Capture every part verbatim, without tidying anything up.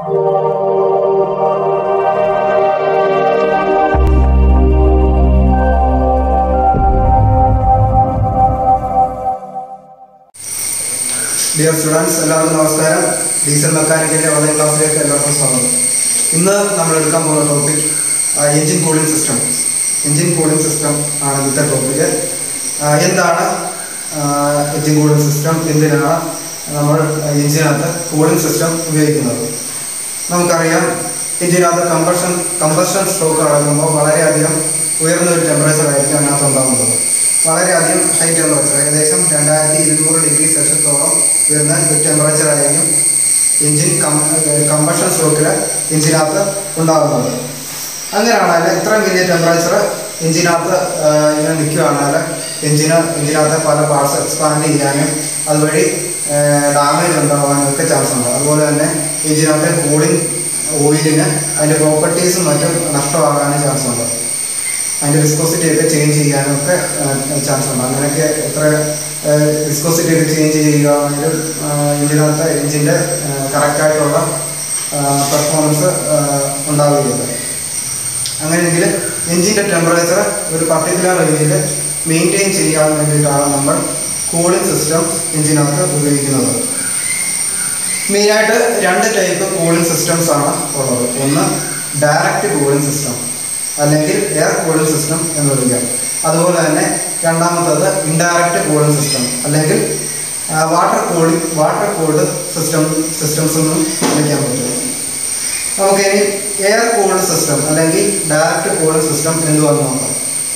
Dear students, എല്ലാവർക്കും നമസ്കാരം. Diesel മെക്കാനിക്കിന്റെ online ക്ലാസ്സിലേക്ക് എല്ലാവർക്കും സ്വാഗതം. ഇന്ന് നമ്മൾ എടുക്കാൻ പോകുന്ന topic engine cooling system. Engine cooling system ആണ് ഇന്നത്തെ ടോപ്പിക്. എന്താണ് എഞ്ചിൻ കൂളിംഗ് സിസ്റ്റം, എന്തിനാണ് നമ്മൾ എഞ്ചിനകത്ത് കൂളിംഗ് സിസ്റ്റം ഉപയോഗിക്കുന്നത്? നമുക്കറിയാം, എഞ്ചിനകത്ത് കമ്പഷൻ കമ്പഷൻ സ്ട്രോക്ക് നടക്കുമ്പോൾ വളരെയധികം ഉയർന്ന ഒരു ടെമ്പറേച്ചർ ആയിരിക്കും അതിനകത്ത് ഉണ്ടാകുന്നത്. വളരെയധികം ഹൈ ടെമ്പറേച്ചർ, ഏകദേശം രണ്ടായിരത്തി ഇരുന്നൂറ് ഡിഗ്രി സെൽഷ്യസോളം വരുന്ന ഒരു ടെമ്പറേച്ചർ ആയിരിക്കും എഞ്ചിൻ കമ്പഷൻ സ്ട്രോക്കിൽ എഞ്ചിനകത്ത് ഉണ്ടാകുന്നത്. അങ്ങനെയാണെങ്കിൽ ഇത്രയും വലിയ ടെമ്പറേച്ചർ എഞ്ചിനകത്ത് ഇങ്ങനെ നിൽക്കുകയാണെങ്കിൽ എഞ്ചിന് എഞ്ചിനകത്ത് പല പാർട്സ് എക്സ്പാൻഡ് ചെയ്യാനും അതുവഴി ഡാമേജ് ഉണ്ടാകാനും ഒക്കെ ചാൻസ് ഉണ്ട്. അതുപോലെ തന്നെ എഞ്ചിനകത്തെ കൂളിംഗ് ഓയിലിന് അതിൻ്റെ പ്രോപ്പർട്ടീസും മറ്റും നഷ്ടമാകാനും ചാൻസ് ഉണ്ട്. അതിൻ്റെ വിസ്കോസിറ്റി ഒക്കെ ചേഞ്ച് ചെയ്യാനൊക്കെ ചാൻസ് ഉണ്ട്. അങ്ങനെയൊക്കെ എത്ര വിസ്കോസിറ്റി ഒക്കെ ചേഞ്ച് ചെയ്യുകയാണെങ്കിലും എഞ്ചിനകത്ത് എഞ്ചിൻ്റെ കറക്റ്റായിട്ടുള്ള പെർഫോമൻസ് ഉണ്ടാവുകയില്ല. അങ്ങനെയെങ്കിൽ എഞ്ചിൻ്റെ ടെമ്പറേച്ചർ ഒരു പർട്ടിക്കുലർ റേഞ്ചിൽ മെയിൻറ്റെയിൻ ചെയ്യാൻ വേണ്ടിയിട്ടാണ് നമ്മൾ കൂളിംഗ് സിസ്റ്റം എഞ്ചിനകത്ത് ഉപയോഗിക്കുന്നത്. മെയിനായിട്ട് രണ്ട് ടൈപ്പ് കൂളിംഗ് സിസ്റ്റംസ് ആണ് ഉള്ളത്. ഒന്ന് ഡയറക്റ്റ് കൂളിംഗ് സിസ്റ്റം, അല്ലെങ്കിൽ എയർ കൂളിംഗ് സിസ്റ്റം എന്ന് വിളിക്കാം. അതുപോലെ തന്നെ രണ്ടാമത്തത് ഇൻഡയറക്റ്റ് കൂളിംഗ് സിസ്റ്റം, അല്ലെങ്കിൽ water cooling water cooled system systems എന്നും വിളിക്കാൻ പറ്റും. നമുക്കിനി എയർ കൂൾഡ് സിസ്റ്റം അല്ലെങ്കിൽ ഡയറക്റ്റ് കൂളിംഗ് സിസ്റ്റം എന്തുവാന്ന് നോക്കാം.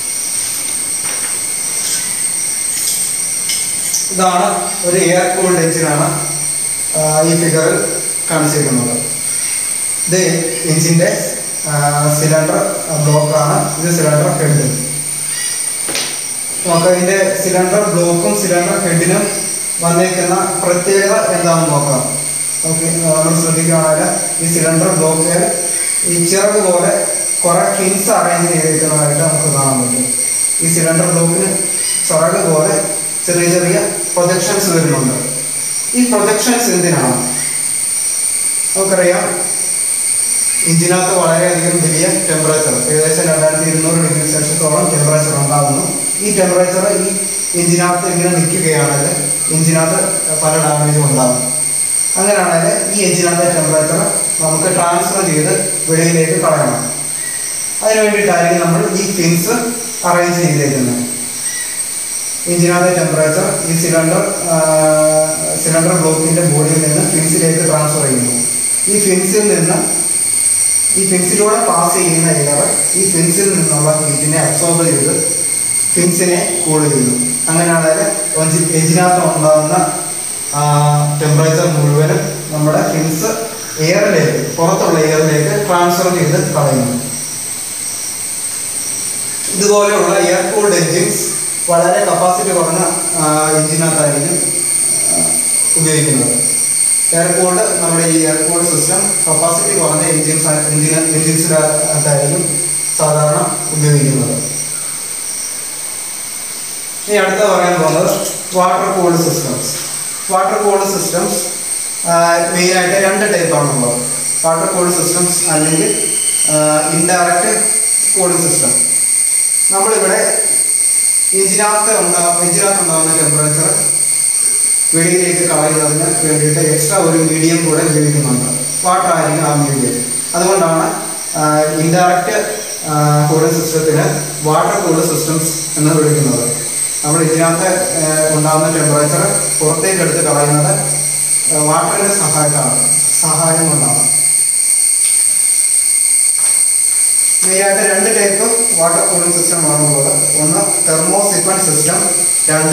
ഇതാണ് ഒരു എയർ കൂൾഡ് എഞ്ചിനാണ് ഈ ഫിഗറിൽ കാണിച്ചിരിക്കുന്നത്. ഇത് എഞ്ചിൻ്റെ സിലിണ്ടർ ബ്ലോക്കാണ്. ഇത് സിലിണ്ടർ ഹെഡ്. നമുക്ക് അതിൻ്റെ സിലിണ്ടർ ബ്ലോക്കും സിലിണ്ടർ ഹെഡിനും വന്നേക്കുന്ന പ്രത്യേകത എന്താണെന്ന് നോക്കാം. നമുക്ക് നമ്മൾ ശ്രദ്ധിക്കുകയാണെങ്കിൽ ഈ സിലിണ്ടർ ബ്ലോക്കിൽ ഈ ചിറക് പോലെ കുറേ ഫിൻസ് അറേഞ്ച് ചെയ്തിരിക്കുന്നതായിട്ട് നമുക്ക് കാണാൻ പറ്റും. ഈ സിലിണ്ടർ ബ്ലോക്കിന് ചിറക് പോലെ ചെറിയ ചെറിയ പ്രൊജക്ഷൻസ് വരുന്നുണ്ട്. ഈ പ്രൊജക്ഷൻസ് എന്തിനാണ്? നമുക്കറിയാം, എഞ്ചിനകത്ത് വളരെയധികം വലിയ ടെമ്പറേച്ചർ, ഏകദേശം രണ്ടായിരത്തി ഇരുന്നൂറ് ഡിഗ്രി സെൽഷ്യസോളം ടെമ്പറേച്ചർ ഉണ്ടാകുന്നു. ഈ ടെമ്പറേച്ചർ ഈ എഞ്ചിനകത്ത് ഇങ്ങനെ നിൽക്കുകയാണെങ്കിൽ എഞ്ചിനകത്ത് പല ഡാമേജും ഉണ്ടാകും. അങ്ങനെയാണെങ്കിൽ ഈ എഞ്ചിനകത്തെ ടെമ്പറേച്ചർ നമുക്ക് ട്രാൻസ്ഫർ ചെയ്ത് വെളിയിലേക്ക് കളയണം. അതിന് വേണ്ടിയിട്ടായിരിക്കും നമ്മൾ ഈ ഫിൻസ് അറേഞ്ച് ചെയ്തേക്കുന്നത്. എഞ്ചിനകത്തെ ടെമ്പറേച്ചർ ഈ സിലിണ്ടർ സിലിണ്ടർ ബ്ലോക്കിൻ്റെ ബോഡിയിൽ നിന്ന് ഫിൻസിലേക്ക് ട്രാൻസ്ഫർ ചെയ്യുന്നു. ഈ ഫിൻസിൽ നിന്ന് ഈ ഫിൻസിലൂടെ പാസ് ചെയ്യുന്ന എയർ ഈ ഫിൻസിൽ നിന്നുള്ള ഹീറ്റിനെ അബ്സോർബ് ചെയ്ത് ഫിൻസിനെ കൂൾ ചെയ്യുന്നു. അങ്ങനെയാണെങ്കിൽ എഞ്ചിനകത്ത് ഉണ്ടാകുന്ന ടെമ്പറേച്ചർ മുഴുവനും നമ്മുടെ ഫിൻസ് എയറിലേക്ക്, പുറത്തുള്ള എയറിലേക്ക് ട്രാൻസ്ഫർ ചെയ്ത് കളയുന്നു. ഇതുപോലെയുള്ള എയർ കൂൾഡ് എൻജിൻസ് വളരെ കപ്പാസിറ്റി കുറഞ്ഞ എഞ്ചിനകത്തായിരിക്കും ഉപയോഗിക്കുന്നത്. എയർ കൂൾഡ് നമ്മുടെ ഈ എയർ കൂൾഡ് സിസ്റ്റം കപ്പാസിറ്റി കുറഞ്ഞ എഞ്ചിൻസ് എഞ്ചിൻ എഞ്ചിൻസിനകത്തായിരിക്കും സാധാരണ ഉപയോഗിക്കുന്നത്. ഇനി അടുത്ത പറയാൻ പോകുന്നത് water cooled systems. Water cooled systems മെയിനായിട്ട് രണ്ട് ടൈപ്പാണുള്ളത്. വാട്ടർ കൂൾഡ് സിസ്റ്റംസ് അല്ലെങ്കിൽ ഇൻഡയറക്റ്റ് കൂളിംഗ് സിസ്റ്റം. നമ്മളിവിടെ എഞ്ചിനകത്ത് ഉണ്ടാ എഞ്ചിനകത്ത് ഉണ്ടാകുന്ന ടെമ്പറേച്ചർ വെളിയിലേക്ക് കളയുന്നതിന് വേണ്ടിയിട്ട് എക്സ്ട്രാ ഒരു മീഡിയം കൂടെ ഉപയോഗിക്കുന്നുണ്ട്. വാട്ടർ ആയിരിക്കും ആ മീഡിയം. അതുകൊണ്ടാണ് ഇൻഡയറക്റ്റ് കൂളിംഗ് സിസ്റ്റത്തിന് വാട്ടർ കൂൾഡ് സിസ്റ്റംസ് എന്ന് വിളിക്കുന്നത്. നമ്മൾ ഇതിനകത്ത് ഉണ്ടാകുന്ന ടെമ്പറേച്ചർ പുറത്തേക്ക് എടുത്ത് കളയുന്നത് വാട്ടറിൻ്റെ സഹായത്താണ് സഹായം കൊണ്ടാണ്. മെയിനായിട്ട് രണ്ട് ടൈപ്പ് വാട്ടർ കൂളിംഗ് സിസ്റ്റം ആണുള്ളത്. ഒന്ന് തെർമോസിഫൺ സിസ്റ്റം, രണ്ട്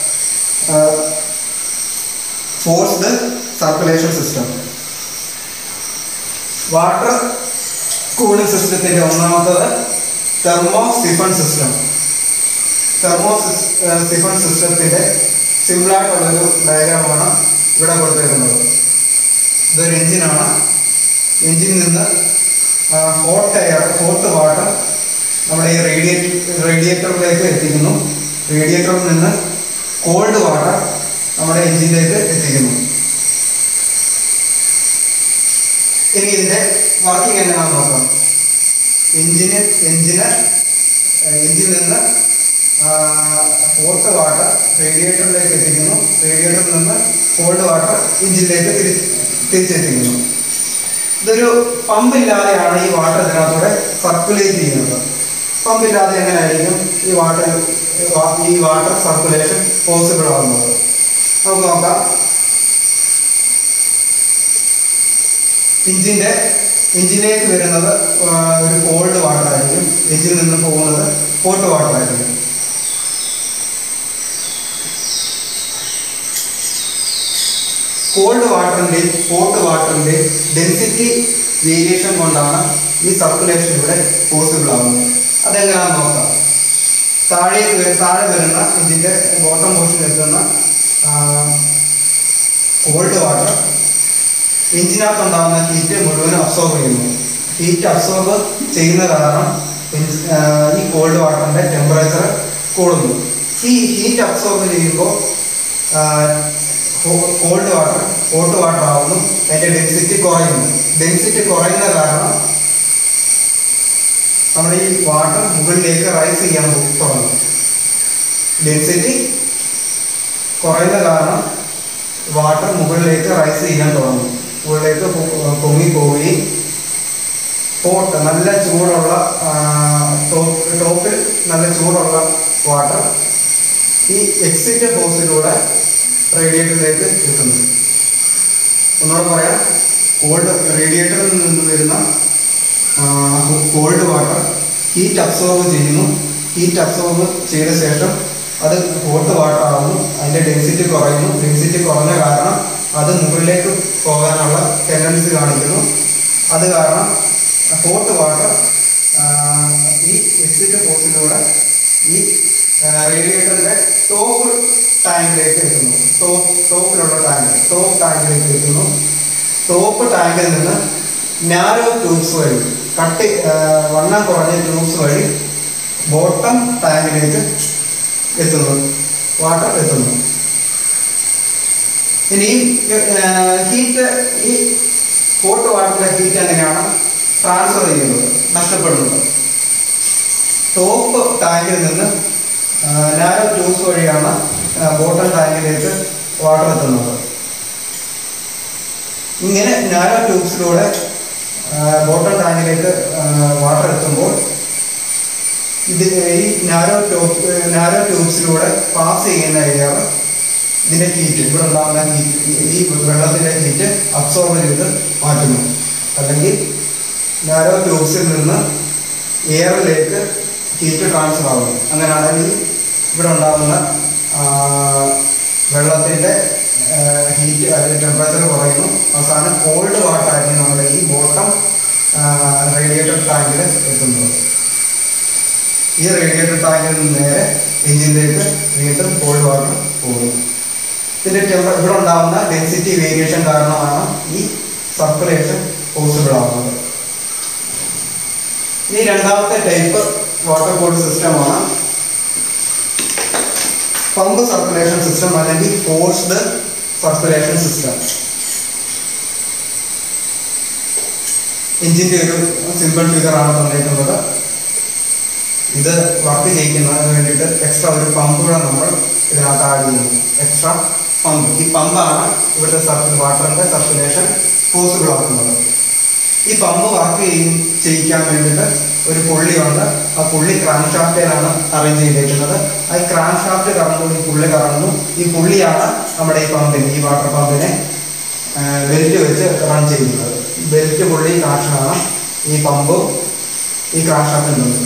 forced circulation system. Water cooling സിസ്റ്റത്തിൻ്റെ ഒന്നാമത്തത് തെർമോസിഫൺ സിസ്റ്റം. തെർമോസിഫൺ സിസ്റ്റത്തിൻ്റെ സിമ്പിളായിട്ടുള്ളൊരു ഡയഗ്രാമാണ് ഇവിടെ കൊടുത്തിരിക്കുന്നത്. ഇതൊരു എഞ്ചിനാണ്. എഞ്ചിനിൽ നിന്ന് ഹോട്ട് എയർ ഹോട്ട് വാട്ടർ നമ്മുടെ ഈ റേഡിയേറ്റ് റേഡിയേറ്ററിലേക്ക് എത്തിക്കുന്നു. റേഡിയേറ്ററിൽ നിന്ന് കോൾഡ് വാട്ടർ നമ്മുടെ എഞ്ചിനിലേക്ക് എത്തിക്കുന്നു. ഇനി ഇതിൻ്റെ വർക്കിംഗ് എങ്ങനെയാണെന്ന് നോക്കാം. എഞ്ചിന് എഞ്ചിന് എഞ്ചിൽ നിന്ന് ഹോട്ട് വാട്ടർ റേഡിയേറ്ററിലേക്ക് എത്തിക്കുന്നു. റേഡിയേറ്ററിൽ നിന്ന് കോൾഡ് വാട്ടർ എഞ്ചിനിലേക്ക് തിരി തിരിച്ചെത്തിക്കുന്നു. ഇതൊരു പമ്പില്ലാതെയാണ് ഈ വാട്ടർ ഇതിനകത്തൂടെ സർക്കുലേറ്റ് ചെയ്യുന്നത്. പമ്പില്ലാതെ എങ്ങനെയായിരിക്കും ഈ വാട്ടർ ഈ വാട്ടർ സർക്കുലേഷൻ പോസിബിൾ ആകുന്നത്? നമുക്ക് നോക്കാം. എഞ്ചിൻ്റെ എഞ്ചിനിലേക്ക് വരുന്നത് ഒരു കോൾഡ് വാട്ടർ ആയിരിക്കും. എഞ്ചിൽ നിന്ന് പോകുന്നത് ഹോട്ട് വാട്ടർ ആയിരിക്കും. കോൾഡ് വാട്ടറിൻ്റെയും ഹോട്ട് വാട്ടറിൻ്റെയും ഡെൻസിറ്റി വേരിയേഷൻ കൊണ്ടാണ് ഈ സർക്കുലേഷൻ ഇവിടെ പോസിബിൾ ആകുന്നത്. അതെങ്ങനെയാണെന്ന് നോക്കാം. താഴേക്ക് താഴെ വരുന്ന ഇതിൻ്റെ ബോട്ടം പോർഷനിൽ എത്തുന്ന കോൾഡ് വാട്ടർ എഞ്ചിനകത്തുണ്ടാകുന്ന ഹീറ്റ് മുഴുവനും അബ്സോർബ് ചെയ്യുന്നു. ഹീറ്റ് അബ്സോർബ് ചെയ്യുന്ന കാരണം ഈ കോൾഡ് വാട്ടറിൻ്റെ ടെമ്പറേച്ചർ കൂടുന്നു. ഈ ഹീറ്റ് അബ്സോർബ് ചെയ്യുമ്പോൾ കോൾഡ് വാട്ടർ ഹോട്ട് വാട്ടർ ആവുന്നു. അതിൻ്റെ ഡെൻസിറ്റി കുറയുന്നു. ഡെൻസിറ്റി കുറയുന്ന കാരണം നമ്മുടെ ഈ വാട്ടർ മുകളിലേക്ക് റൈസ് ചെയ്യാൻ തുടങ്ങും. ഡെൻസിറ്റി കുറയുന്ന കാരണം വാട്ടർ മുകളിലേക്ക് റൈസ് ചെയ്യാൻ തുടങ്ങും. മുകളിലേക്ക് പൊങ്ങി പോവുകയും ഹോട്ട് നല്ല ചൂടുള്ള ടോപ്പിൽ നല്ല ചൂടുള്ള വാട്ടർ ഈ എക്സിറ്റ് ഹോസിലൂടെ റേഡിയേറ്ററിലേക്ക് എത്തുന്നു. ഒന്നുകൂടെ പറയാം. കോൾഡ് റേഡിയേറ്ററിൽ നിന്ന് വരുന്ന കോൾഡ് വാട്ടർ ഹീറ്റ് അബ്സോർബ് ചെയ്യുന്നു. ഹീറ്റ് അബ്സോർബ് ചെയ്ത ശേഷം അത് ഹോട്ട് വാട്ടർ ആകുന്നു. അതിൻ്റെ ഡെൻസിറ്റി കുറയുന്നു. ഡെൻസിറ്റി കുറഞ്ഞ കാരണം അത് മുകളിലേക്ക് പോകാനുള്ള ടെൻഡൻസി കാണിക്കുന്നു. അത് കാരണം ഹോട്ട് വാട്ടർ ഈ എക്സിറ്റ് ഹോസിലൂടെ ഈ റേഡിയേറ്ററിൻ്റെ ടോപ്പ് ടാങ്കിലേക്ക് എത്തുന്നു. ടോപ്പ് ടോപ്പിലുള്ള ടാങ്ക് ടോപ്പ് ടാങ്കിലേക്ക് എത്തുന്നു. ടോപ്പ് ടാങ്കിൽ നിന്ന് നാരോ ട്യൂബ്സ് വഴി കട്ടി വണ്ണം കുറഞ്ഞ ട്യൂബ്സ് വഴി ബോട്ടം ടാങ്കിലേക്ക് എത്തുന്നു. വാട്ടർ എത്തുന്നു. ഇനി ഹീറ്റ് ഈ ഹോട്ട് വാട്ടറിലെ ഹീറ്റ് എങ്ങനെയാണ് ട്രാൻസ്ഫർ ചെയ്യുന്നത്, നഷ്ടപ്പെടുന്നത്? ടോപ്പ് ടാങ്കിൽ നിന്ന് നാരോ ട്യൂബ്സ് വഴിയാണ് ബോട്ടം ടാങ്കിലേക്ക് വാട്ടർ എത്തുന്നത്. ഇങ്ങനെ നാരോ ട്യൂബ്സിലൂടെ ബോട്ടം ടാങ്കിലേക്ക് വാട്ടർ എത്തുമ്പോൾ ഇത് ഈ നാരോ ട്യൂബ് നാരോ ട്യൂബ്സിലൂടെ പാസ് ചെയ്യുന്ന എയർ ഇതിൻ്റെ ഹീറ്റ് ഇവിടെ ഉണ്ടാകുന്ന ഹീറ്റ് ഈ വെള്ളത്തിൻ്റെ ഹീറ്റ് അബ്സോർബ് ചെയ്ത് മാറ്റുന്നു. അല്ലെങ്കിൽ നാരോ ട്യൂബ്സിൽ നിന്ന് എയറിലേക്ക് ഹീറ്റ് ട്രാൻസ്ഫർ ആകുന്നു. അങ്ങനെയാണെങ്കിൽ ഇവിടെ ഉണ്ടാകുന്ന വെള്ളത്തിൻ്റെ ഹീറ്റ് അല്ലെങ്കിൽ ടെമ്പറേച്ചർ കുറയുന്നു. അവസാനം കോൾഡ് വാട്ടർ ആയിരിക്കും നമ്മുടെ ഈ ബോട്ടം റേഡിയേറ്റർ ടാങ്കിൽ എത്തുന്നത്. ഈ റേഡിയേറ്റർ ടാങ്കിൽ നിന്ന് നേരെ എഞ്ചിനിലേക്ക് വീണ്ടും കോൾഡ് വാട്ടർ പോകുന്നു. ഇതിൻ്റെ ടെമ്പർ ഇവിടെ ഉണ്ടാകുന്ന ഡെൻസിറ്റി വേരിയേഷൻ കാരണമാണ് ഈ സർക്കുലേഷൻ പോസിബിൾ ആകുന്നത്. ഈ രണ്ടാമത്തെ ടൈപ്പ് വാട്ടർ കൂൾഡ് സിസ്റ്റമാണ് പമ്പ് സർക്കുലേഷൻ സിസ്റ്റം അല്ലെങ്കിൽ ഫോഴ്സ്ഡ് സർക്കുലേഷൻ സിസ്റ്റം. എഞ്ചിൻ്റെ ഒരു സിമ്പിൾ ഫിഗർ ആണ് തന്നിരിക്കുന്നത്. ഇത് വർക്ക് ചെയ്യിക്കുന്നതിന് വേണ്ടിയിട്ട് എക്സ്ട്രാ ഒരു പമ്പ് കൂടെ നമ്മൾ ഇതിനകത്ത് ആഡ് ചെയ്യുന്നു. Extra pump. ഈ പമ്പാണ് ഇവിടുത്തെ സർക്കിൾ വാട്ടറിൻ്റെ സർക്കുലേഷൻ പോസിബിൾ ആക്കുന്നത്. ഈ പമ്പ് വർക്ക് ചെയ്യിക്കാൻ വേണ്ടിയിട്ട് ഒരു പുള്ളിയുണ്ട്. ആ പുള്ളി ക്രാങ്ക് ഷാഫ്റ്റിലാണ് അറേഞ്ച് ചെയ്തിരിക്കുന്നത്. ആ ക്രാങ്ക് ഷാഫ്റ്റ് കറങ്ങുമ്പോൾ ഈ പുള്ളി കറങ്ങുന്നു. ഈ പുള്ളിയാണ് നമ്മുടെ ഈ പമ്പിനെ ഈ വാട്ടർ പമ്പിനെ ബെൽറ്റ് വെച്ച് റൺ ചെയ്യുന്നത്. ബെൽറ്റ് പുള്ളി കണക്ഷനാണ് ഈ പമ്പ് ഈ ക്രാങ്ക് ഷാഫ്റ്റിൽ നിന്ന്.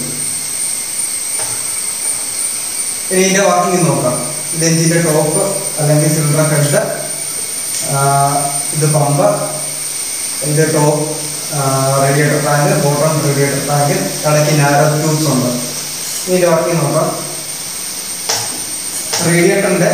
ഇനി ഇതിൻ്റെ വർക്കിംഗ് നോക്കാം. ഇത് എഞ്ചിൻ്റെ ടോപ്പ് അല്ലെങ്കിൽ സിലിണ്ടർ ഹെഡ്, ഇത് പമ്പ്, ഇതിൻ്റെ top radiator tank, bottom radiator tank, ഇടയ്ക്ക് നാരോ ട്യൂബ്സ് ഉണ്ട്. ഇതിൻ്റെ വർക്കിംഗ് നോക്കാം. റേഡിയേറ്ററിൻ്റെ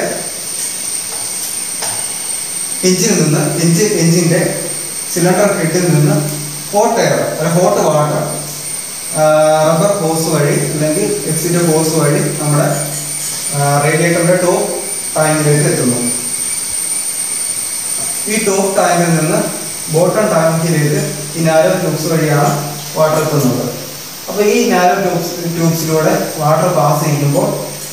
എഞ്ചിനിൽ നിന്ന് എഞ്ചിൻ എഞ്ചിൻ്റെ സിലിണ്ടർ ഹെഡിൽ നിന്ന് ഹോട്ട് എയർ അല്ല ഹോട്ട് വാട്ടർ റബ്ബർ ഹോസ് വഴി അല്ലെങ്കിൽ എക്സിറ്റ് ഹോസ് വഴി നമ്മുടെ റേഡിയേറ്ററിൻ്റെ ടോപ്പ് ടാങ്കിലേക്ക് എത്തുന്നു. ഈ ടോപ്പ് ടാങ്കിൽ നിന്ന് ബോട്ടം ടാങ്കിലേക്ക് ഈ നാരോ ട്യൂബ്സ് വഴിയാണ് വാട്ടർ എത്തുന്നത്. അപ്പോൾ ഈ നാരോ ട്യൂബ്സ് ട്യൂബ്സിലൂടെ വാട്ടർ പാസ് ചെയ്യുമ്പോൾ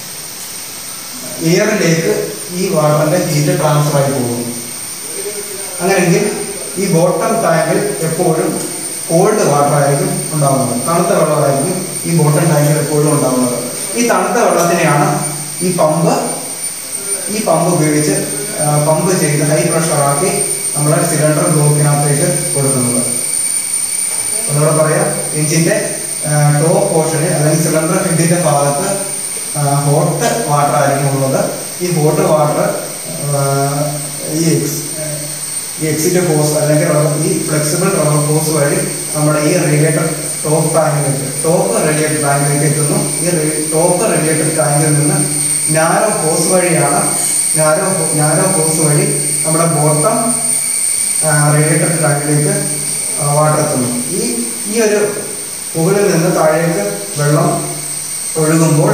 എയറിലേക്ക് ഈ വാട്ടറിൻ്റെ ഹീറ്റ് ട്രാൻസ്ഫർ ആയി പോകുന്നു. അങ്ങനെയെങ്കിൽ ഈ ബോട്ടം ടാങ്കിൽ എപ്പോഴും കോൾഡ് വാട്ടർ ആയിരിക്കും ഉണ്ടാകുന്നത്, തണുത്ത വെള്ളമായിരിക്കും ഈ ബോട്ടം ടാങ്കിൽ എപ്പോഴും ഉണ്ടാകുന്നത്. ഈ തണുത്ത വെള്ളത്തിനെയാണ് ഈ പമ്പ് ഈ പമ്പ് ഉപയോഗിച്ച് പമ്പ് ചെയ്ത് ഹൈ പ്രഷറാക്കി നമ്മുടെ സിലിണ്ടർ ബ്ലോക്കിനകത്തേക്ക് കൊടുക്കുന്നത്. ഒന്നുകൂടെ പറയാം, എഞ്ചിൻ്റെ ടോപ്പ് പോർഷനിൽ അല്ലെങ്കിൽ സിലിണ്ടർ ഹെഡിൻ്റെ ഭാഗത്ത് ഹോട്ട് വാട്ടർ ആയിരിക്കും ഉള്ളത്. ഈ ഹോട്ട് വാട്ടർ ഈ എക്സ് ഈ എക്സിറ്റ് ഹോസ് അല്ലെങ്കിൽ ഈ ഫ്ലെക്സിബിൾ റബ്ബർ ഹോസ് വഴി നമ്മുടെ ഈ റേഡിയേറ്റർ ടോപ്പ് ടാങ്കിലേക്ക് ടോപ്പ് റേഡിയേറ്റർ ടാങ്കിലേക്ക് എത്തുന്നു. ഈ ടോപ്പ് റേഡിയേറ്റർ ടാങ്കിൽ നിന്ന് നാരോ ഹോസ് വഴിയാണ് നാരോ നാരോ ഹോസ് വഴി നമ്മുടെ ബോട്ടം റേഡിയേറ്റർ ടാങ്കിലേക്ക് വാട്ടർ എത്തുന്നു. ഈ ഈ ഒരു മുകളിൽ നിന്ന് താഴേക്ക് വെള്ളം ഒഴുകുമ്പോൾ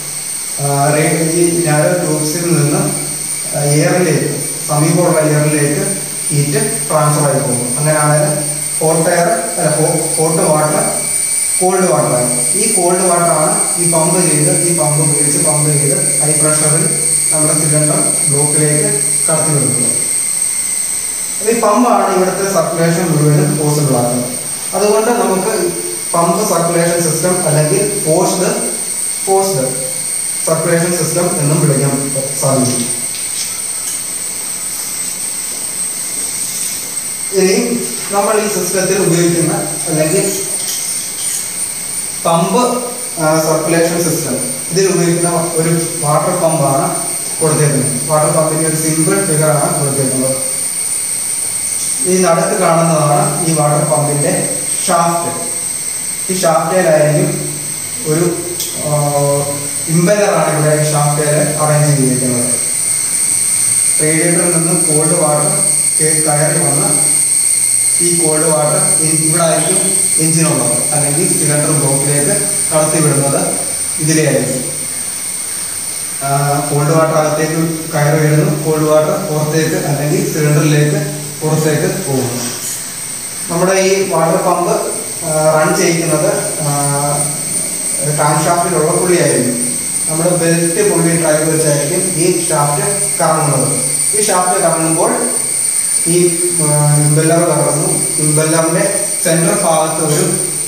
ഈ നാരോ ട്യൂബ്സിൽ നിന്ന് എയറിലേക്ക് സമീപമുള്ള എയറിലേക്ക് ഹീറ്റ് ട്രാൻസ്ഫർ ആയി പോകും. അങ്ങനെയാണെങ്കിൽ ഹോട്ട് എയർ അല്ല ഹോട്ട് വാട്ടർ കോൾഡ് വാട്ടറായി. ഈ കോൾഡ് വാട്ടറാണ് ഈ പമ്പ് ചെയ്ത് ഈ പമ്പ് ഉപയോഗിച്ച് പമ്പ് ചെയ്ത് ഹൈ പ്രഷറിൽ നമ്മുടെ സിലിണ്ടർ ബ്ലോക്കിലേക്ക് കടത്തി വിടുന്നത്. അപ്പോൾ ഈ പമ്പാണ് ഇവിടുത്തെ സർക്കുലേഷൻ മുഴുവനും പോസിബിൾ ആക്കുന്നത്. അതുകൊണ്ട് നമുക്ക് പമ്പ് സർക്കുലേഷൻ സിസ്റ്റം അല്ലെങ്കിൽ ഫോഴ്സ്ഡ് ഫോഴ്സ്ഡ് സർക്കുലേഷൻ സിസ്റ്റം എന്നും വിളിക്കാൻ സാധിക്കും. ഇനി നമ്മൾ ഈ സിസ്റ്റത്തിൽ ഉപയോഗിക്കുന്ന അല്ലെങ്കിൽ പമ്പ് സർക്കുലേഷൻ സിസ്റ്റം ഇതിൽ ഉപയോഗിക്കുന്ന ഒരു വാട്ടർ പമ്പാണ് കൊടുത്തേക്കുന്നത്. വാട്ടർ പമ്പിൻ്റെ ഒരു സിമ്പിൾ ഫിഗറാണ് കൊടുത്തേക്കുന്നത്. ഈ നടുക്ക് കാണുന്നതാണ് ഈ വാട്ടർ പമ്പിൻ്റെ ഷാഫ്റ്റ്. ഈ ഷാഫ്റ്റേലായിരിക്കും ഒരു ഇമ്പലറാണ് ഇവിടെ ഈ ഷാഫ്റ്റേൽ അറേഞ്ച് ചെയ്തിരിക്കുന്നത്. റേഡിയേറ്ററിൽ നിന്ന് കോൾഡ് വാട്ടർ കയറി വന്ന് ഈ കോൾഡ് വാട്ടർ ഇവിടെ ആയിരിക്കും എഞ്ചിനുള്ളത് അല്ലെങ്കിൽ സിലിണ്ടർ ബ്ലോക്കിലേക്ക് കടത്തി വിടുന്നത് ഇതിലെയായിരിക്കും. കോൾഡ് വാട്ടർ അകത്തേക്ക് കയറി വരുന്നു, കോൾഡ് വാട്ടർ പുറത്തേക്ക് അല്ലെങ്കിൽ സിലിണ്ടറിലേക്ക് പുറത്തേക്ക് പോകുന്നു. നമ്മുടെ ഈ വാട്ടർ പമ്പ് റൺ ചെയ്യിക്കുന്നത് ടാങ്ക് ഷാഫ്റ്റിലുള്ള പുള്ളിയായിരിക്കും. നമ്മുടെ ബെൽറ്റ് പുള്ളി ഡ്രൈവ് വെച്ചായിരിക്കും ഈ ഷാഫ്റ്റ് കറങ്ങുന്നത്. ഈ ഷാഫ്റ്റ് കറങ്ങുമ്പോൾ ഈ ഇമ്പല്ലർ കറങ്ങുന്നു. ഇമ്പല്ലറിൻ്റെ സെൻട്രൽ ഭാഗത്ത് ഒരു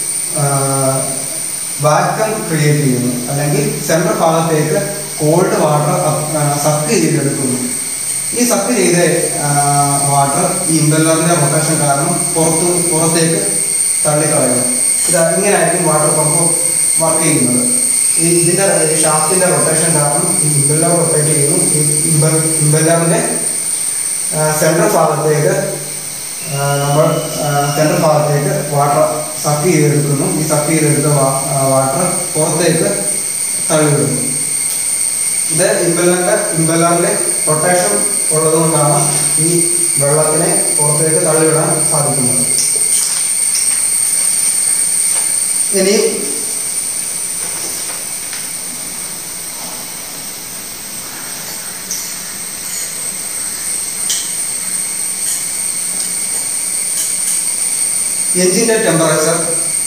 വാക്കം ക്രിയേറ്റ് ചെയ്യുന്നു അല്ലെങ്കിൽ സെൻട്രൽ ഭാഗത്തേക്ക് കോൾഡ് വാട്ടർ സക്ക് ചെയ്തെടുക്കുന്നു. ഈ സക്ക് ചെയ്ത വാട്ടർ ഈ ഇമ്പല്ലറിൻ്റെ റൊട്ടേഷൻ കാരണം പുറത്ത് പുറത്തേക്ക് തള്ളിക്കളയുന്നു. ഇത് ഇങ്ങനെയായിരിക്കും വാട്ടർ പമ്പ് വർക്ക് ചെയ്യുന്നത്. ഈ ഇതിൻ്റെ ഷാഫ്റ്റിൻ്റെ റൊട്ടേഷൻ കാരണം ഈ ഇമ്പല്ലർ റൊട്ടേറ്റ് ചെയ്യുന്നു. ഈ ഇമ്പ ഇമ്പല്ലറിൻ്റെ സെൻട്രൽ ഭാഗത്തേക്ക് നമ്മൾ സെൻട്രൽ ഭാഗത്തേക്ക് വാട്ടർ സക്ക് ചെയ്തെടുക്കുന്നു. ഈ സക്ക് ചെയ്തെടുത്ത വാട്ടർ പുറത്തേക്ക് തള്ളിവിടുന്നു. ഇത് ഇമ്പല്ലറിൻ്റെ ഇമ്പല്ലറിൻ്റെ റൊട്ടേഷൻ ഉള്ളതുകൊണ്ടാണ് ഈ വെള്ളത്തിനെ പുറത്തേക്ക് തള്ളിവിടാൻ സാധിക്കുന്നത്. ഇനി എഞ്ചിൻ്റെ ടെമ്പറേച്ചർ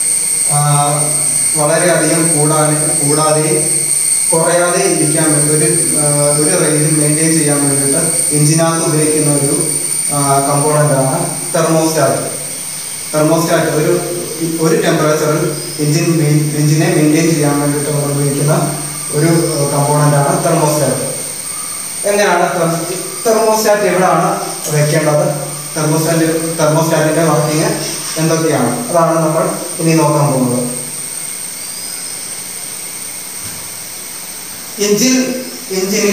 വളരെയധികം കൂടാതെ കൂടാതെ കുറയാതെ ഇരിക്കാൻ വേണ്ടി ഒരു ഒരു റേഞ്ചിൽ മെയിൻറ്റെയിൻ ചെയ്യാൻ വേണ്ടിയിട്ട് എഞ്ചിനകത്ത് ഉപയോഗിക്കുന്ന ഒരു കമ്പോണൻ്റാണ് തെർമോസ്റ്റാറ്റ്. തെർമോസ്റ്റാറ്റ് ഒരു ഒരു ടെമ്പറേച്ചറിൽ എഞ്ചിൻ മെയിൻ എഞ്ചിനെ മെയിൻറ്റെയിൻ ചെയ്യാൻ വേണ്ടിയിട്ട് നമ്മൾ ഉപയോഗിക്കുന്ന ഒരു കമ്പോണൻ്റാണ് തെർമോസ്റ്റാറ്റ്. എങ്ങനെയാണ് തെർമോസ്റ്റാറ്റ് എവിടെയാണ് വെക്കേണ്ടത്, തെർമോസ്റ്റാറ്റ് തെർമോസ്റ്റാറ്റിൻ്റെ വർക്കിങ് എന്തൊക്കെയാണ്, അതാണ് നമ്മൾ ഇനി നോക്കാൻ പോകുന്നത്. എഞ്ചിൻ എഞ്ചിനിൽ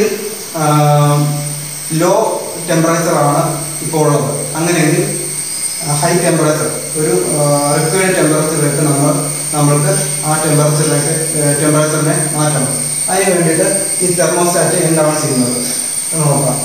ലോ ടെമ്പറേച്ചറാണ് ഇപ്പോൾ ഉള്ളത്. അങ്ങനെയെങ്കിൽ ഹൈ ടെമ്പറേച്ചർ ഒരു റിക്വയർഡ് ടെമ്പറേച്ചറിലേക്ക് നമ്മൾ നമ്മൾക്ക് ആ ടെമ്പറേച്ചറിലേക്ക് ടെമ്പറേച്ചറിനെ മാറ്റണം. അതിന് വേണ്ടിയിട്ട് ഈ തെർമോസ്റ്റാറ്റ് എന്താണ് ചെയ്യുന്നത് എന്ന് നോക്കാം.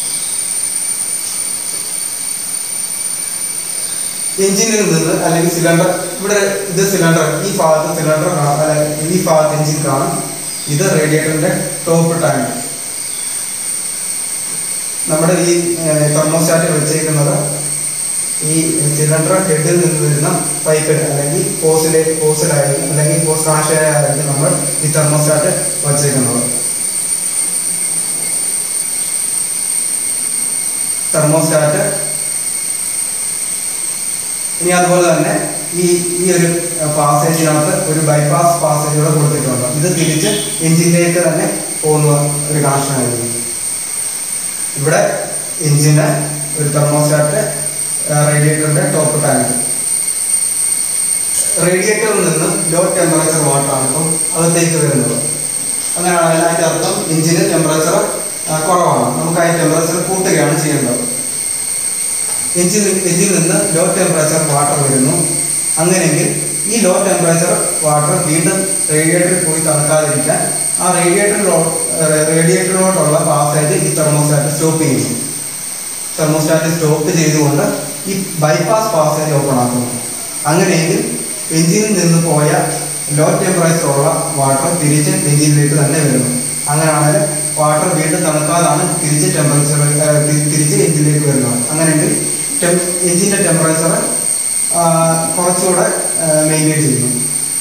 എഞ്ചിനിൽ നിന്ന് അല്ലെങ്കിൽ സിലിണ്ടർ ഇവിടെ ഇത് സിലിണ്ടർ ഈ ഭാഗത്ത് സിലിണ്ടർ കാണാം, അല്ലെങ്കിൽ ഈ ഭാഗത്ത് എഞ്ചിൻ കാണും. ഇത് റേഡിയേറ്ററിൻ്റെ ടോപ്പ് ടാങ്ക്. നമ്മുടെ ഈ തെർമോസ്റ്റാറ്റ് വെച്ചേക്കുന്നത് ഈ സിലിണ്ടർ ഹെഡിൽ നിന്ന് വരുന്ന പൈപ്പിൽ അല്ലെങ്കിൽ ഹോസിലെ ഹോസിലായിരിക്കും അല്ലെങ്കിൽ ഹോസ് കണക്ഷനായിരിക്കും നമ്മൾ ഈ തെർമോസ്റ്റാറ്റ് വച്ചേക്കുന്നത്. തെർമോസ്റ്റാറ്റ് ഇനി അതുപോലെ തന്നെ ഈ ഈ ഒരു പാസേജിനകത്ത് ഒരു ബൈപ്പാസ് പാസേജ് കൂടെ കൊടുത്തിട്ടുണ്ട്. ഇത് തിരിച്ച് എഞ്ചിനിലേക്ക് തന്നെ പോകുന്ന ഒരു കണക്ഷനായിരിക്കും. ഇവിടെ എഞ്ചിന് ഒരു തെർമോസ്റ്റാറ്റ്, റേഡിയേറ്ററിന്റെ ടോപ്പ് ടാങ്ക്. റേഡിയേറ്ററിൽ നിന്ന് ലോ ടെമ്പറേച്ചർ വാട്ടറാണ് ഇപ്പം അകത്തേക്ക് വരുന്നത്. അങ്ങനെയാണെങ്കിൽ അതിൻ്റെ അർത്ഥം എഞ്ചിന് ടെമ്പറേച്ചർ കുറവാണ്, നമുക്ക് ആ ടെമ്പറേച്ചർ കൂട്ടുകയാണ് ചെയ്യേണ്ടത്. എഞ്ചിൻ എഞ്ചിൽ നിന്ന് ലോ ടെമ്പറേച്ചർ വാട്ടർ വരുന്നു. അങ്ങനെയെങ്കിൽ ഈ ലോ ടെമ്പറേച്ചർ വാട്ടർ വീണ്ടും റേഡിയേറ്ററിൽ പോയി തണുക്കാതിരിക്കാൻ ആ റേഡിയേറ്ററിലോ റേഡിയേറ്ററിലോട്ടുള്ള പാസേജ് ഈ തെർമോസ്റ്റാറ്റ് സ്റ്റോപ്പ് ചെയ്യുന്നു. തെർമോസ്റ്റാറ്റ് സ്റ്റോപ്പ് ചെയ്തുകൊണ്ട് ഈ ബൈപ്പാസ് പാസേജ് ഓപ്പൺ ആക്കുന്നു. അങ്ങനെയെങ്കിൽ എഞ്ചിനിൽ നിന്ന് പോയ ലോ ടെമ്പറേച്ചറുള്ള വാട്ടർ തിരിച്ച് എഞ്ചിനിലേക്ക് തന്നെ വരുന്നു. അങ്ങനെയാണെങ്കിൽ വാട്ടർ വീണ്ടും തണുക്കാതാണ് തിരിച്ച് ടെമ്പറേച്ചർ തിരിച്ച് എഞ്ചിനിലേക്ക് വരുന്നത്. അങ്ങനെയെങ്കിൽ എഞ്ചിൻ്റെ ടെമ്പറേച്ചർ കുറച്ചുകൂടെ മെയിൻറ്റെയിൻ ചെയ്യുന്നു.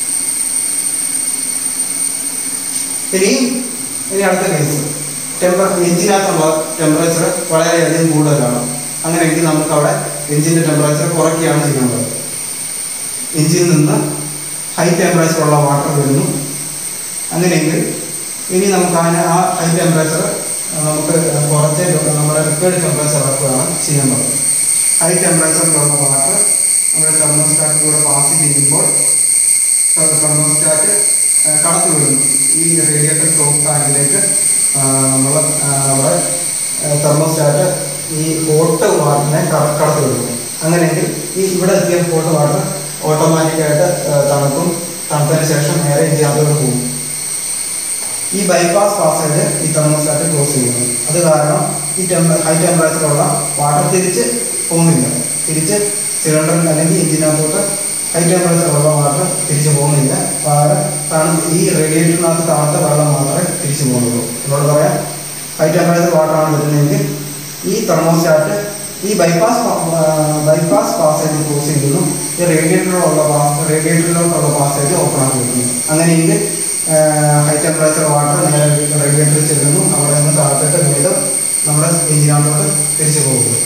ഇനിയും ഇനി അടുത്ത കേസ്, ടെമ്പർ എഞ്ചിനകത്തുള്ള ടെമ്പറേച്ചർ വളരെയധികം കൂടുതലാണ്. അങ്ങനെയെങ്കിൽ നമുക്ക് അവിടെ എഞ്ചിൻ്റെ ടെമ്പറേച്ചർ കുറയ്ക്കുകയാണ് ചെയ്യുന്നത്. എഞ്ചിനിൽ നിന്ന് ഹൈ ടെമ്പറേച്ചറുള്ള വാട്ടർ വരുന്നു. അങ്ങനെയെങ്കിൽ ഇനി നമുക്ക് അതിന് ആ ഹൈ ടെമ്പറേച്ചർ നമുക്ക് കുറച്ച് നമ്മുടെ റിക്വയർഡ് ടെമ്പറേച്ചർ ആക്കുകയാണ് ചെയ്യേണ്ടത്. ഹൈ ടെമ്പറേച്ചറിലുള്ള വാട്ടർ നമ്മുടെ തെർമോസ്റ്റാറ്റിലൂടെ പാസ് ചെയ്യുമ്പോൾ തെർമോസ്റ്റാറ്റ് കടത്തി വിടുന്നു ഈ റേഡിയേറ്റർ ടോപ്പ് ടാങ്കിലേക്ക്. നമ്മൾ നമ്മുടെ തെർമോസ്റ്റാറ്റ് ഈ ഹോട്ട് വാട്ടറിനെ കടത്തി വിടുന്നു. അങ്ങനെയെങ്കിൽ ഈ ഇവിടെ എത്തിയ ഹോട്ട് വാട്ടർ ഓട്ടോമാറ്റിക്കായിട്ട് തണുക്കും. തണുത്തതിന് ശേഷം നേരെ എഞ്ചിനകത്തോട്ട് പോകും. ഈ ബൈപ്പാസ് പാസേജ് ഈ തെർമോസ്റ്റാറ്റ് ക്ലോസ് ചെയ്യുന്നു. അത് കാരണം ഈ ടെമ്പ ഹൈ ടെമ്പറേച്ചറുള്ള വാട്ടർ തിരിച്ച് പോകുന്നില്ല. തിരിച്ച് സിലിണ്ടറിൽ അല്ലെങ്കിൽ എഞ്ചിനകത്തോട്ട് ഹൈ ടെമ്പറേച്ചറുള്ള വാട്ടർ തിരിച്ച് പോകുന്നില്ല. പകരം തണു ഈ റേഡിയേറ്ററിനകത്ത് തണുത്ത വെള്ളം മാത്രമേ തിരിച്ചു പോകുന്നുള്ളൂ. എന്നോട് പറയാം, ഹൈ ടെമ്പറേച്ചർ വാട്ടറാണ് വരുന്നതെങ്കിൽ ഈ തെർമോസ്റ്റാറ്റ് ഈ ബൈപ്പാസ് ബൈപ്പാസ് പാസേജ് ക്ലോസ് ചെയ്യുന്നു. ഈ റേഡിയേറ്ററിലുള്ള റേഡിയേറ്ററിലോട്ടുള്ള പാസേജ് ഓപ്പൺ ആക്കി വരുന്നു. അങ്ങനെയെങ്കിൽ ഹൈ ടെമ്പറേച്ചർ വാട്ടർ നേരെ റേഡിയേറ്ററിൽ ചെല്ലുന്നു. അവിടെ നിന്ന് താഴത്തേക്ക് വീണ്ടും നമ്മുടെ എഞ്ചിനകത്തോട്ട് തിരിച്ചു പോകുന്നു.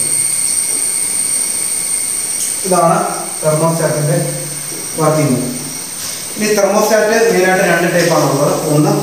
ഇതാണ് തെർമോസ്റ്റാറ്റിൻ്റെ വർക്കിംഗ്. ഇനി തെർമോസ്റ്റാറ്റ് മെയിനായിട്ട് രണ്ട് ടൈപ്പാണുള്ളത്. ഒന്ന്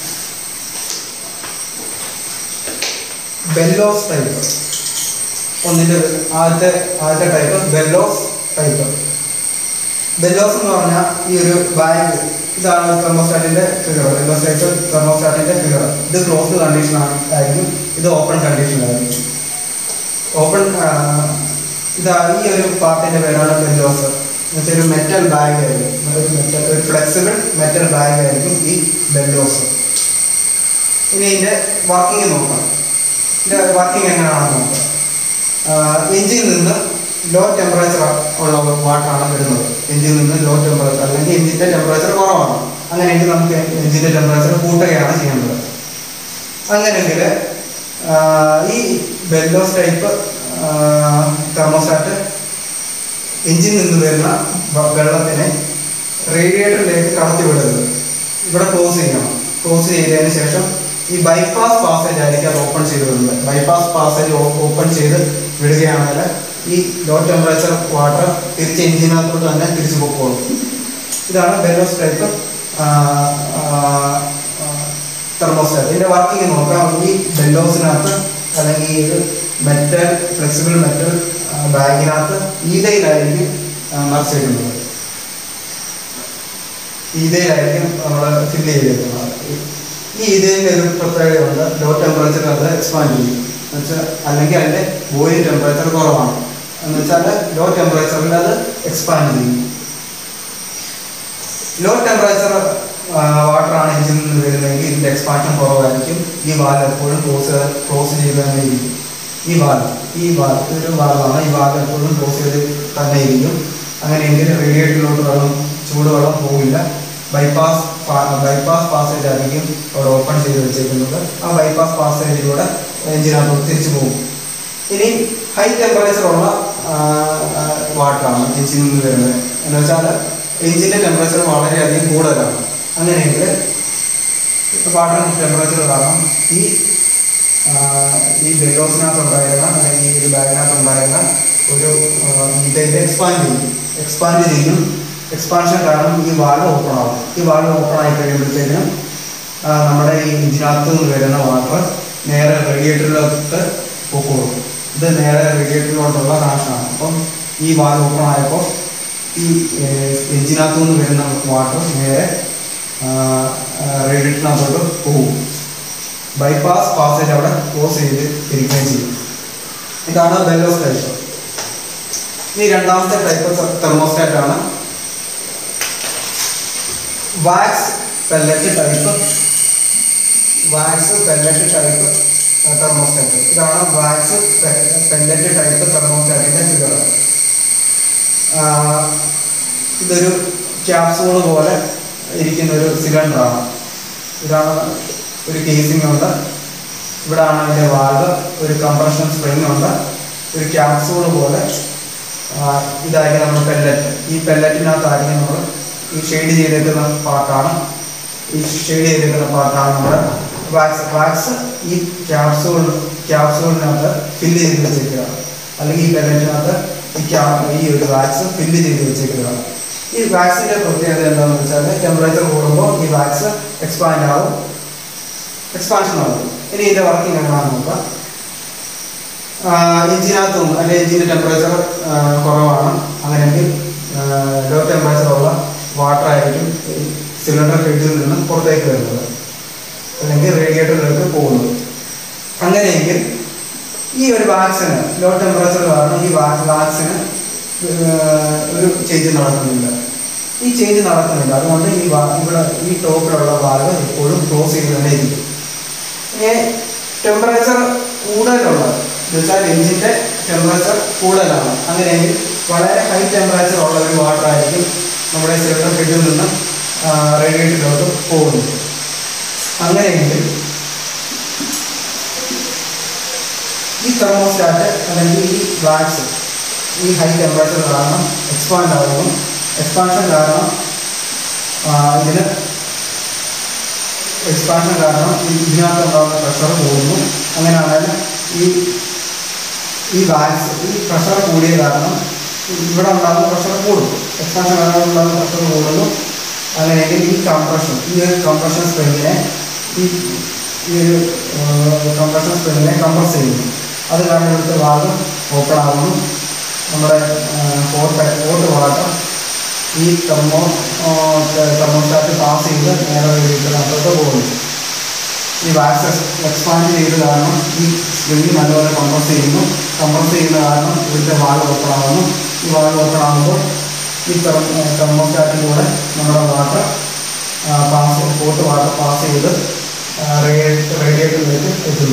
ബെല്ലോസ് ടൈപ്പ്. ഒന്നിൻ്റെ ആദ്യത്തെ ആദ്യത്തെ ടൈപ്പ് ബെല്ലോസ് ടൈപ്പ്. ബെല്ലോസ് എന്ന് പറഞ്ഞാൽ ഈ ഒരു ബാഗ്, ഇതാണ് തെർമോസ്റ്റാറ്റിൻ്റെ ഫിഗർ. ബെല്ലോസ് ടൈപ്പ് തെർമോസ്റ്റാറ്റിൻ്റെ ഫിഗർ. ഇത് ക്ലോസ്ഡ് കണ്ടീഷൻ ആയിരിക്കും, ഇത് ഓപ്പൺ കണ്ടീഷനിലായിരിക്കും. ഓപ്പൺ ഇതാ ഈ ഒരു പാർട്ടിൻ്റെ പേരാണ് ബെല്ലോസ്. എന്നുവെച്ചാൽ ഒരു മെറ്റൽ ബാഗ് ആയിരിക്കും, ഒരു മെറ്റൽ ഒരു ഫ്ലെക്സിബിൾ മെറ്റൽ ബാഗ് ആയിരിക്കും ഈ ബെല്ലോസ്. ഇനി ഇതിൻ്റെ വർക്കിംഗ് നോക്കാം. ഇതിൻ്റെ വർക്കിംഗ് എങ്ങനെയാണെന്ന് നോക്കാം. എഞ്ചിനിൽ നിന്ന് ലോ ടെമ്പറേച്ചർ ഉള്ള വാട്ടറാണ് വരുന്നത്. എഞ്ചിനിൽ നിന്ന് ലോ ടെമ്പറേച്ചർ അല്ലെങ്കിൽ എഞ്ചിൻ്റെ ടെമ്പറേച്ചർ കുറവാണ്. അങ്ങനെയെങ്കിൽ നമുക്ക് എഞ്ചിൻ്റെ ടെമ്പറേച്ചർ കൂട്ടുകയാണ് ചെയ്യേണ്ടത്. അങ്ങനെയെങ്കിൽ ഈ ബെല്ലോസ് ടൈപ്പ് തെർമോസ്റ്റാറ്റ് എഞ്ചിനിൽ നിന്ന് വരുന്ന വെള്ളത്തിനെ റേഡിയേറ്ററിലേക്ക് കടത്തി വിടരുത്. ഇവിടെ ക്ലോസ് ചെയ്യണം. ക്ലോസ് ചെയ്തതിന് ശേഷം ഈ ബൈപ്പാസ് പാസേജ് ആയിരിക്കും അത് ഓപ്പൺ ചെയ്ത് വിടുന്നത്. ബൈപ്പാസ് പാസേജ് ഓപ്പൺ ചെയ്ത് വിടുകയാണെങ്കിൽ ഈ ലോ ടെമ്പറേച്ചർ വാട്ടർ തിരിച്ച് എഞ്ചിനകത്തോട്ട് തന്നെ തിരിച്ചു പോയിക്കോളും. ഇതാണ് ബെല്ലോസ് ടൈപ്പ് തെർമോസ്റ്റാറ്റ്. ഇതിൻ്റെ വർക്കിംഗ് നോക്കാം. ഈ ബെല്ലോസിനകത്ത് അല്ലെങ്കിൽ ഈ ഒരു മെറ്റൽ ഫ്ലെക്സിബിൾ മെറ്റൽ ബാഗിനകത്ത് ഈതയിലായിരിക്കും നിറച്ചിരിക്കുന്നത്. ഈതയിലായിരിക്കും നമ്മൾ ഫില്ല് ചെയ്തിരിക്കുന്നത്. ഈ ഈതയിൻ്റെ ഒരു പ്രത്യേകതയുണ്ട്. ലോ ടെമ്പറേച്ചർ അത് എക്സ്പാൻഡ് ചെയ്യും എന്ന് വെച്ചാൽ, അല്ലെങ്കിൽ അതിൻ്റെ ബോയിലിംഗ് ടെമ്പറേച്ചർ കുറവാണ് എന്ന് വെച്ചാൽ ലോ ടെമ്പറേച്ചറിൽ അത് എക്സ്പാൻഡ് ചെയ്യും. ലോ ടെമ്പറേച്ചർ വാട്ടറാണ് എഞ്ചിനിൽ നിന്ന് വരുന്നതെങ്കിൽ ഇതിൻ്റെ എക്സ്പാൻഷൻ കുറവായിരിക്കും. ഈ വാൽവ് എപ്പോഴും ക്ലോസ് ക്ലോസ് ചെയ്ത് തന്നെ ഇരിക്കും. ഈ വാൽവ് ഈ വാൽവ് ഇതൊരു വാൽവാണ്. ഈ വാൽവ് എപ്പോഴും ക്ലോസ് ചെയ്ത് തന്നെ ഇരിക്കും. അങ്ങനെയെങ്കിൽ റേഡിയേറ്ററിലോട്ട് വെള്ളം ചൂടുവെള്ളം പോകില്ല. ബൈപ്പാസ് ബൈപ്പാസ് പാസേജ് ആയിരിക്കും അവിടെ ഓപ്പൺ ചെയ്ത് വെച്ചേക്കുന്നത്. ആ ബൈപ്പാസ് പാസേജിലൂടെ എഞ്ചിനകത്തോട്ട് തിരിച്ചു പോകും. ഇനി ഹൈ ടെമ്പറേച്ചറുള്ള വാട്ടറാണ് എഞ്ചിനിൽ നിന്ന് വരുന്നത്. എന്ന് വെച്ചാൽ എഞ്ചിൻ്റെ ടെമ്പറേച്ചർ വളരെയധികം കൂടുതലാണ്. അങ്ങനെയെങ്കിൽ വാട്ടർ ടെമ്പറേച്ചർ കാരണം ഈ ഈ ബെല്ലോസിനകത്ത് ഉണ്ടായിരുന്ന അല്ലെങ്കിൽ ഈ ഒരു ബാഗിനകത്ത് ഉണ്ടായിരുന്ന ഒരു ഇതിൻ്റെ എക്സ്പാൻഡ് ചെയ്യും എക്സ്പാൻഡ് ചെയ്യും എക്സ്പാൻഷൻ കാരണം ഈ വാൾവ് ഓപ്പൺ ആവും. ഈ വാൾവ് ഓപ്പൺ ആയി കഴിയുമ്പോഴത്തേക്കും നമ്മുടെ ഈ എഞ്ചിനകത്ത് നിന്ന് വരുന്ന വാട്ടർ നേരെ റേഡിയേറ്ററിലോട്ട് പൊക്കോളും. ഇത് നേരെ റേഡിയേറ്ററിലോട്ടുള്ള കണക്ഷനാണ്. അപ്പം ഈ വാൾവ് ഓപ്പൺ ആയപ്പോൾ ഈ എഞ്ചിനകത്തു നിന്ന് വരുന്ന വാട്ടർ നേരെ റേഡിയേറ്ററിനകത്തോട്ട് പോകും. ബൈപ്പാസ് പാസേജ് അവിടെ ക്ലോസ് ചെയ്ത് ഇരിക്കുകയും ചെയ്യും. ഇതാണ് ബെല്ലോസ് ടൈപ്പ്. ഇനി രണ്ടാമത്തെ ടൈപ്പ് തെർമോസ്റ്റാറ്റ് ആണ് wax pellet type. Wax pellet type thermostat. ഇതാണ് വാക്സ് പെല്ലറ്റ് ടൈപ്പ് തെർമോസ്റ്റാറ്റിൻ്റെ ഫിഗർ. ഇതൊരു ക്യാപ്സൂള് പോലെ ഇരിക്കുന്ന ഒരു സിലിണ്ടറാണ്. ഇതാണ് ഒരു കേസിംഗ് ഉണ്ട്. ഇവിടെയാണ് അതിൻ്റെ വാൽവ്. ഒരു കംപ്രഷൻ സ്പ്രിങ് ഉണ്ട്. ഒരു ക്യാപ്സൂള് പോലെ ഇതായിരിക്കും നമ്മുടെ പെല്ലറ്റ്. ഈ പെല്ലറ്റിനകത്തായിരിക്കും നമ്മൾ ഈ ഷെയ്ഡ് ചെയ്തേക്കുന്ന പാർട്ടാണ് ഈ ഷെയ്ഡ് ചെയ്തേക്കുന്ന പാർട്ടാണ് നമ്മുടെ വാക്സ്. വാക്സ് ഈ ക്യാപ്സൂൾ ക്യാപ്സൂളിനകത്ത് ഫില്ല് ചെയ്ത് വെച്ചേക്കുകയാണ്. അല്ലെങ്കിൽ ഈ പെല്ലറ്റിനകത്ത് ഈ ക്യാ ഈ ഒരു വാക്സ് ഫില്ല് ചെയ്ത് വെച്ചേക്കുകയാണ്. ഈ വാക്സിൻ്റെ പ്രത്യേകത എന്താണെന്ന് വെച്ചാൽ ടെമ്പറേച്ചർ കൂടുമ്പോൾ ഈ വാക്സ് എക്സ്പാൻഡ് ആവും, എക്സ്പാൻഷൻ ആവും. ഇനി ഇതിൻ്റെ വർക്കിംഗ് എങ്ങനെയാണെന്ന് നോക്കാം. എഞ്ചിനകത്തും അല്ലെങ്കിൽ എഞ്ചിൻ്റെ ടെമ്പറേച്ചർ കുറവാണ്. അങ്ങനെയെങ്കിൽ ലോ ടെമ്പറേച്ചറുള്ള വാട്ടർ ആയിരിക്കും സിലിണ്ടർ ഹെഡിൽ നിന്ന് പുറത്തേക്ക് വരുന്നത്, അല്ലെങ്കിൽ റേഡിയേറ്ററിലേക്ക് പോകുന്നത്. അങ്ങനെയെങ്കിൽ ഈ ഒരു വാക്സിന് ലോ ടെമ്പറേച്ചർ കാരണം ഈ വാക്സിന് ഒരു ചേഞ്ച് നടക്കുന്നില്ല. ഈ ചേഞ്ച് നടക്കുന്നില്ല അതുകൊണ്ട് ഈ ഇവിടെ ഈ ടോപ്പിലുള്ള വാൽവ് എപ്പോഴും ക്ലോസ് ചെയ്ത് തന്നെ ഇരിക്കും. ഇനി ടെമ്പറേച്ചർ കൂടുതലുള്ള എന്ന് വെച്ചാൽ എഞ്ചിൻ്റെ ടെമ്പറേച്ചർ കൂടുതലാണ്. അങ്ങനെയെങ്കിൽ വളരെ ഹൈ ടെമ്പറേച്ചർ ഉള്ള ഒരു വാട്ടർ ആയിരിക്കും നമ്മുടെ സിലിണ്ടർ ഹെഡിൽ നിന്ന് റേഡിയേറ്ററിലോട്ട് പോകുന്നത്. അങ്ങനെയെങ്കിൽ ഈ തെർമോസ്റ്റാറ്റ് അല്ലെങ്കിൽ ഈ വാക്സ് ഈ ഹൈ ടെമ്പറേച്ചർ കാരണം എക്സ്പാൻഡ് ആകുന്നു. എക്സ്പാൻഷൻ കാരണം ഇതിന് എക്സ്പാൻഷൻ കാരണം ഇതിനകത്തുണ്ടാകുന്ന പ്രഷർ കൂടുന്നു. അങ്ങനെയാണെങ്കിൽ ഈ ഈ വാക്സ് ഈ പ്രഷർ കൂടിയ കാരണം ഇവിടെ ഉണ്ടാകുന്ന പ്രഷർ കൂടും. എക്സ്പാൻഷൻ കാരണം ഉണ്ടാകുന്ന പ്രഷർ കൂടുന്നു. അങ്ങനെയെങ്കിൽ ഈ കംപ്രഷൻ ഈ ഒരു കംപ്രഷൻ സ്പ്രിങ്ങിനെ ഈ ഈ ഒരു കംപ്രഷൻ സ്പ്രിങ്ങിനെ കംപ്രസ് ചെയ്യുന്നു. അത് കാരണം ഇവിടുത്തെ വാൽവ് ഓപ്പൺ ആകുന്നു. നമ്മുടെ ഹോട്ട് ഹോട്ട് വാട്ടർ ഈ തെർമോ തെർമോസ്റ്റാറ്റ് പാസ് ചെയ്ത് നേരെ റേഡിയേറ്ററിനകത്തോട്ട് പോകുന്നു. ഈ വാക്സ് എക്സ്പാൻഡ് ചെയ്ത് കാരണം ഈ സ്പ്രിങ് നല്ലപോലെ കംപ്രസ് ചെയ്യുന്നു. കംപ്രസ് ചെയ്യുന്ന കാരണം ഇവിടുത്തെ വാൽവ് ഓപ്പൺ ആകുന്നു. ഈ വാൽവ് ഓപ്പൺ ആകുമ്പോൾ ഈ തെർമോസ്റ്റാറ്റിലൂടെ നമ്മുടെ water pass hot water pass ചെയ്ത് റേഡിയേറ്ററിലേക്ക് എത്തുന്നു.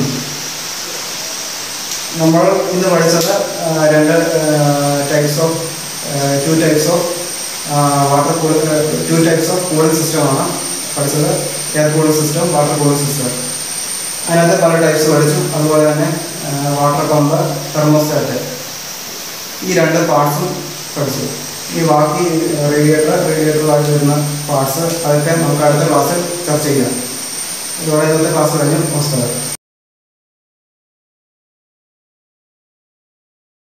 നമ്മൾ ഇന്ന് പഠിച്ചത് രണ്ട് types of two types of water cooling two types of cooling സിസ്റ്റമാണ് പഠിച്ചത്. Air cooling system, water cooling system. അതിനകത്ത് പല ടൈപ്സ് പഠിച്ചു. അതുപോലെ തന്നെ വാട്ടർ പമ്പ്, തെർമോസ്റ്റാറ്റ്, ഈ രണ്ട് പാർട്സും പഠിച്ചു. ഈ ബാക്കി റേഡിയേറ്റർ റേഡിയേറ്ററിലായിട്ട് വരുന്ന പാർട്സ് അതൊക്കെ നമുക്ക് അടുത്ത ക്ലാസ്സിൽ ചർച്ച ചെയ്യാം. ഇതോടെ ഇന്നത്തെ ക്ലാസ് കഴിഞ്ഞു. നമസ്കാരം.